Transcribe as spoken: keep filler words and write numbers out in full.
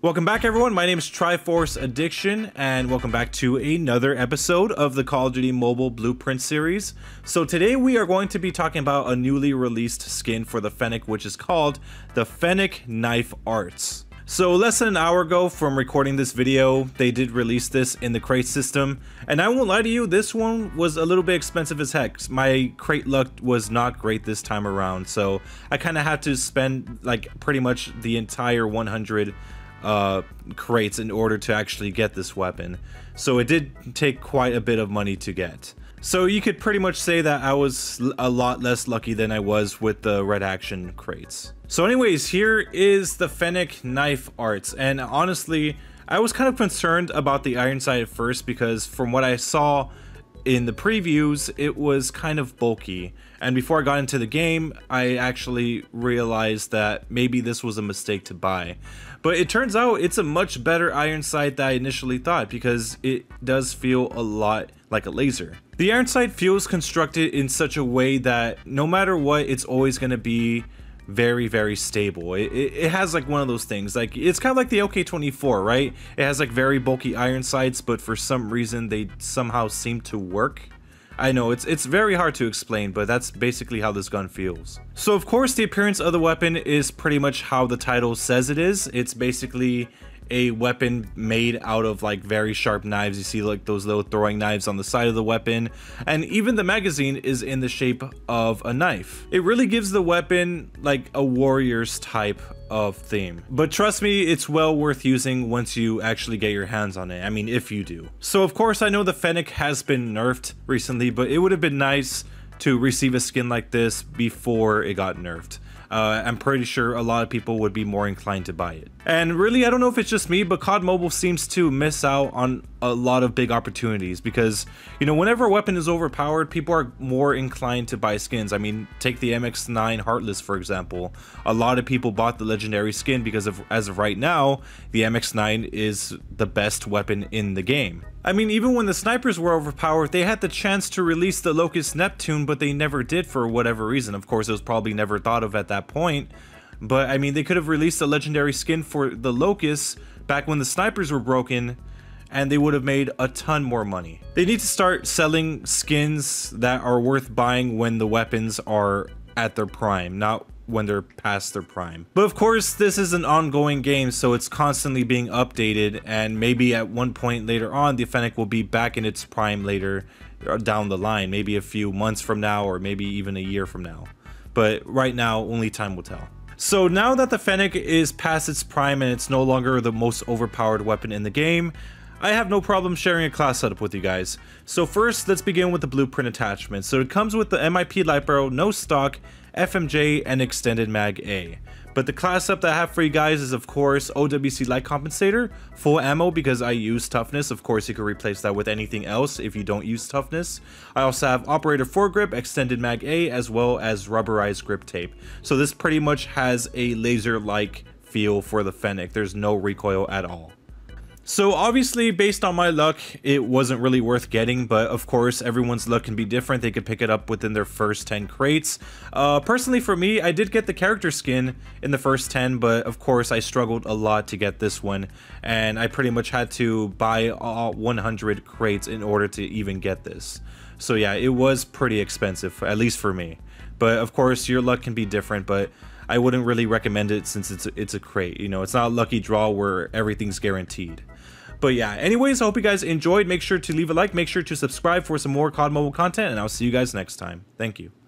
Welcome back, everyone. My name is Triforce Addiction, and welcome back to another episode of the Call of Duty Mobile Blueprint series. So today we are going to be talking about a newly released skin for the Fennec, which is called the Fennec Knife Arts. So less than an hour ago from recording this video, they did release this in the crate system, and I won't lie to you, this one was a little bit expensive as heck. My crate luck was not great this time around, so I kind of had to spend like pretty much the entire one hundred uh crates in order to actually get this weapon, so it did take quite a bit of money to get. So you could pretty much say that I was a lot less lucky than I was with the Red Action crates. So anyways, here is the Fennec Knife Arts, and honestly I was kind of concerned about the iron sight at first because from what I saw in the previews it was kind of bulky, and before I got into the game I actually realized that maybe this was a mistake to buy. But it turns out it's a much better iron sight than I initially thought because it does feel a lot like a laser. The iron sight feels constructed in such a way that no matter what, it's always going to be very very stable. It, it, it has like one of those things, like it's kind of like the L K twenty-four, right? It has like very bulky iron sights, but for some reason they somehow seem to work. I know it's it's very hard to explain, but that's basically how this gun feels. So of course the appearance of the weapon is pretty much how the title says it is. It's basically a weapon made out of like very sharp knives. You see like those little throwing knives on the side of the weapon, and even the magazine is in the shape of a knife. It really gives the weapon like a warrior's type of theme, but trust me, it's well worth using once you actually get your hands on it. I mean, if you do. So of course I know the Fennec has been nerfed recently, but it would have been nice to receive a skin like this before it got nerfed. Uh, I'm pretty sure a lot of people would be more inclined to buy it. And really, I don't know if it's just me, but C O D Mobile seems to miss out on a lot of big opportunities because, you know, whenever a weapon is overpowered, people are more inclined to buy skins. I mean, take the M X nine Heartless, for example. A lot of people bought the legendary skin because of, as of right now, the M X nine is the best weapon in the game. I mean, even when the snipers were overpowered, they had the chance to release the Locust Neptune, but they never did for whatever reason. Of course, it was probably never thought of at that point. But I mean, they could have released a legendary skin for the Locust back when the snipers were broken, and they would have made a ton more money. They need to start selling skins that are worth buying when the weapons are at their prime, not when they're past their prime. But of course, this is an ongoing game, so it's constantly being updated, and maybe at one point later on, the Fennec will be back in its prime later down the line, maybe a few months from now, or maybe even a year from now. But right now, only time will tell. So now that the Fennec is past its prime and it's no longer the most overpowered weapon in the game, I have no problem sharing a class setup with you guys. So first, let's begin with the blueprint attachment. So it comes with the M I P Light Barrel, no stock, F M J, and extended mag A. But the class setup that I have for you guys is of course O W C Light Compensator, full ammo because I use toughness. Of course you can replace that with anything else if you don't use toughness. I also have operator foregrip, extended mag A, as well as rubberized grip tape. So this pretty much has a laser-like feel for the Fennec. There's no recoil at all. So obviously, based on my luck, it wasn't really worth getting, but of course everyone's luck can be different. They could pick it up within their first ten crates. Uh, personally for me, I did get the character skin in the first ten, but of course I struggled a lot to get this one, and I pretty much had to buy all one hundred crates in order to even get this. So yeah, it was pretty expensive, at least for me. But of course your luck can be different, but I wouldn't really recommend it since it's a, it's a crate. You know, it's not a lucky draw where everything's guaranteed. But yeah, anyways, I hope you guys enjoyed. Make sure to leave a like, make sure to subscribe for some more C O D Mobile content, and I'll see you guys next time. Thank you.